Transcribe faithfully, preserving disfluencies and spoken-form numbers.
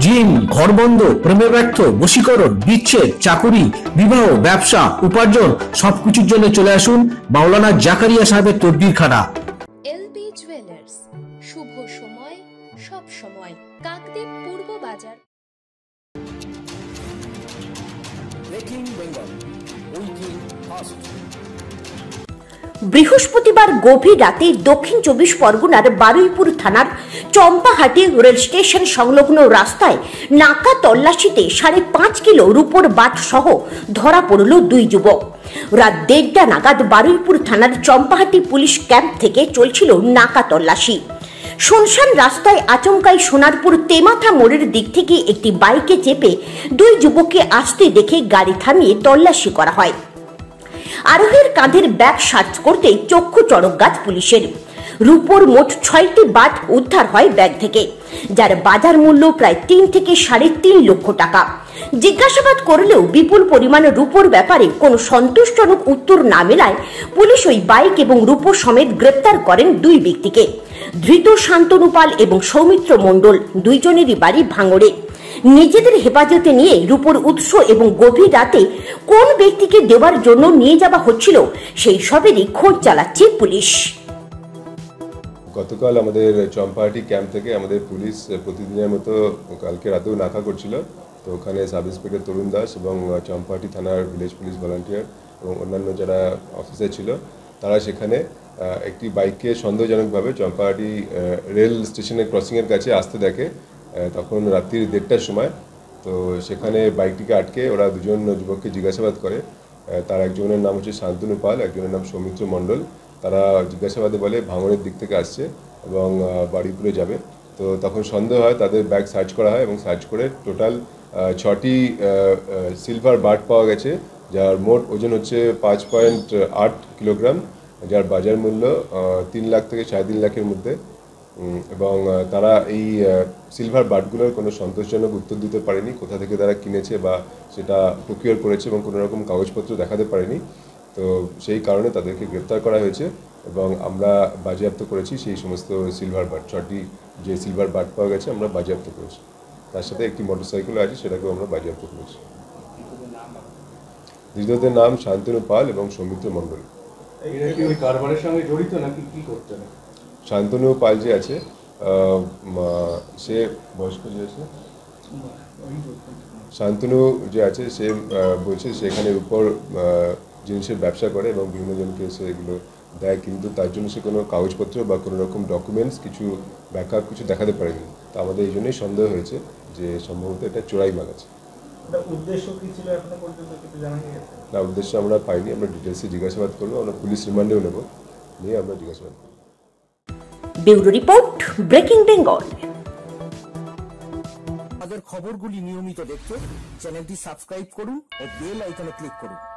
Gym, ঘরবন্ধ, প্রেমে ব্যর্থ, বশীকরণ, বিচ্ছেদ, চাকুরি, বিবাহ, ব্যবসা, উপার্জন সবকিছুর জন্য চলে আসুন মাওলানা জাকারিয়া সাহেবের তদবিরখানা। এলবি জুয়েলার্স, শুভ সময় সব সময়, কাকদ্বীপ পূর্ব বাজার। ব্রেকিং বেঙ্গল উইকিং ফাস্ট। বৃহস্পতিবার গভীর রাতে দক্ষিণ চব্বিশ পরগনার বারুইপুর থানার চম্পাহাটি রেল স্টেশন সংলগ্ন রাস্তায় নাকা তল্লাশিতে সাড়ে পাঁচ কিলো রূপোর বাট সহ ধরা পড়ল দুই যুবক। রাত দেড়টা নাগাদ বারুইপুর থানার চম্পাহাটি পুলিশ ক্যাম্প থেকে চলছিল নাকা তল্লাশি। শুনশান রাস্তায় আচমকাই সোনারপুর তেমাথা মোড়ের দিক থেকে একটি বাইকে চেপে দুই যুবককে আসতে দেখে গাড়ি থামিয়ে তল্লাশি করা হয়। আরোহীর কাঁধের ব্যাগ সার্চ করতে চক্ষু চড়ক গাছ পুলিশের। রূপোর মোট ছয়টি বাট উদ্ধার হয় ব্যাগ থেকে, যার বাজার মূল্য প্রায় তিন থেকে সাড়ে তিন লক্ষ টাকা। জিজ্ঞাসাবাদ করলেও বিপুল পরিমাণ রূপোর ব্যাপারে কোনো সন্তোষজনক উত্তর না মেলায় পুলিশ ওই বাইক এবং রূপো সমেত গ্রেপ্তার করেন দুই ব্যক্তিকে। ধৃত শান্তনু পাল এবং সৌমিত্র মণ্ডল দুইজনেরই বাড়ি ভাঙড়ে। নিজেদের হেফাজতে নিয়ে রূপোর উৎস এবং গভীর রাতে কোন ব্যক্তিকে দেওয়ার জন্য নিয়ে যাওয়া হচ্ছিল সেই সবেরই খোঁজ চালাচ্ছে পুলিশ। গতকাল আমাদের চম্পাহাটি ক্যাম্প থেকে আমাদের পুলিশ প্রতিদিনের মতো কালকে রাতেও নাকা করছিল। তো ওখানে সাব ইন্সপেক্টর তরুণ দাস এবং চম্পাহাটি থানার ভিলেজ পুলিশ ভলান্টিয়ার এবং অন্যান্য যারা অফিসার ছিল, তারা সেখানে একটি বাইককে সন্দেহজনকভাবে চম্পাহাটি রেল স্টেশনের ক্রসিংয়ের কাছে আসতে দেখে। তখন রাত্রির দেড়টার সময় তো সেখানে বাইকটিকে আটকে ওরা দুজন যুবককে জিজ্ঞাসাবাদ করে। তার একজনের নাম হচ্ছে শান্তনু পাল, একজনের নাম সৌমিত্র মণ্ডল। তারা জিজ্ঞাসাবাদে বলে ভাঙড়ের দিক থেকে আসছে এবং বারুইপুরে যাবে। তো তখন সন্দেহ হয়, তাদের ব্যাগ সার্চ করা হয় এবং সার্চ করে টোটাল ছটি সিলভার বাট পাওয়া গেছে, যার মোট ওজন হচ্ছে পাঁচ পয়েন্ট আট কিলোগ্রাম, যার বাজার মূল্য তিন লাখ থেকে সাড়ে তিন লাখের মধ্যে। এবং তারা এই সিলভার বাটগুলোর কোনো সন্তোষজনক উত্তর দিতে পারেনি, কোথা থেকে তারা কিনেছে বা সেটা প্রকিউর করেছে এবং কোনো রকম কাগজপত্র দেখাতে পারেনি। তো সেই কারণে তাদেরকে গ্রেপ্তার করা হয়েছে এবং আমরা বাজেয়াপ্ত করেছি সেই সমস্ত সিলভার বাট। ছটি যে সিলভার বাট পাওয়া গেছে আমরা বাজেয়াপ্ত করেছি, তার সাথে একটি মোটরসাইকেলও আছে, সেটাকেও আমরা বাজেয়াপ্ত করেছি। ধৃতদের নাম শান্তনু পাল এবং সৌমিত্র মণ্ডল। শান্তনু পাল যে আছে সে বয়স্ক যে আছে শান্তনু যে আছে সে বলছে সেখানের উপর জিনিসের ব্যবসা করে এবং বিভিন্ন জনকে সে এগুলো দেয়, কিন্তু তার জন্য সে কোনো কাগজপত্র বা কোনো রকম ডকুমেন্টস কিছু ব্যাকআপ কিছু দেখাতে পারেনি। তো আমাদের এই জন্যই সন্দেহ হয়েছে যে সম্ভবত এটা চোরাই মাল আছে। না, উদ্দেশ্য আমরা পাইনি, আমরা ডিটেলসে জিজ্ঞাসাবাদ করবো, আমরা পুলিশ রিমান্ডেও নেব, নিয়ে আমরা জিজ্ঞাসাবাদ করব। Bureau report, Breaking Bengal. আমাদের খবরগুলি নিয়মিত দেখতে চ্যানেলটি সাবস্ক্রাইব করুন ও বেল আইকনে ক্লিক করুন।